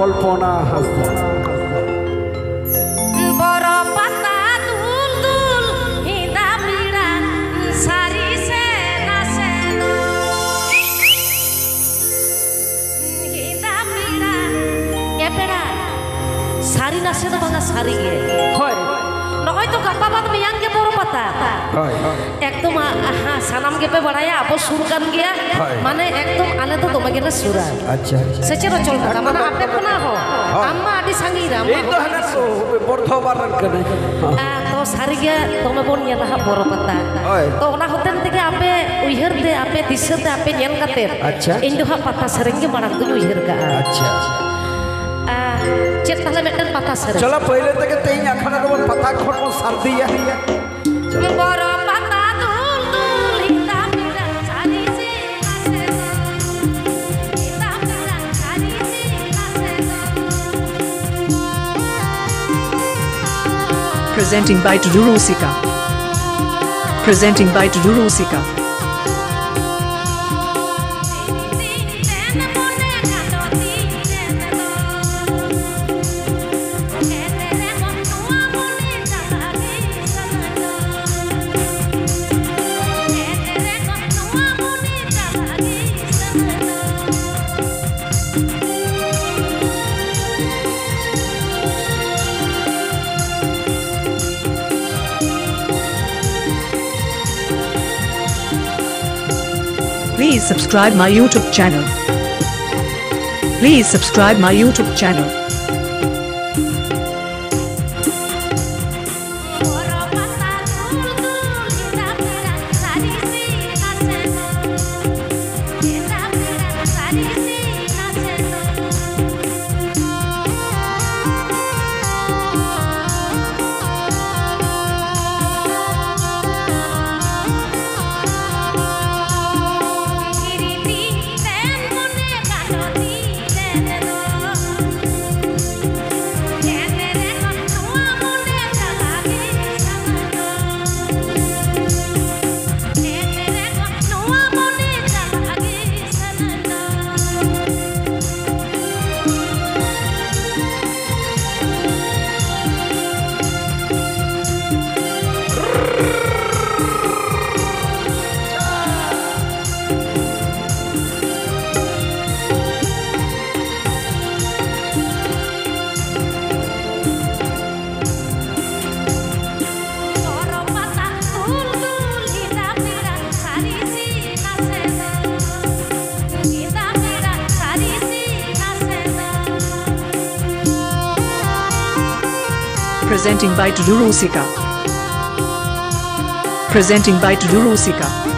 Kalpana Hansda. Boro pata dul dul hida pida sari sena seno hida pida ya pida sari na seno banga sari ge hoy noy to gappa bad meyang ge boro pata একদম সানাম গেপে বাড়ায়া আপো সুর গান গিয়া মানে একদম আলে তো তোমাকে না সুরা আচ্ছা সেচের চল কথা মানে আপে কোনা হো আম্মা আদি সাঙ্গিরা এই তো হানা তো বর্ধমান করে তো সারি গিয়া তুমি বন নিয়া না বড় পাতা তো ওনা হতেন থেকে আপে উইহার দে আপে দিশতে আপে নেন কাতে আচ্ছা ইন্দু হা পাতা সরঙ্গে মারাক দু উইহার কা আচ্ছা চেত তাহলে মেটেন পাতা সর চলো পहिले থেকে তেই এখন আর পাতা খড় সার দিয়া বড় পাতা দুল দুল হিতা পিরা সারি সে নাসে হিতা পিরা সারি সে নাসে Presenting by Tudu Rusika. Presenting by Tudu Rusika. Please subscribe my YouTube channel. Please subscribe my YouTube channel. Presenting by Tudu Rusika. Presenting by Tudu Rusika.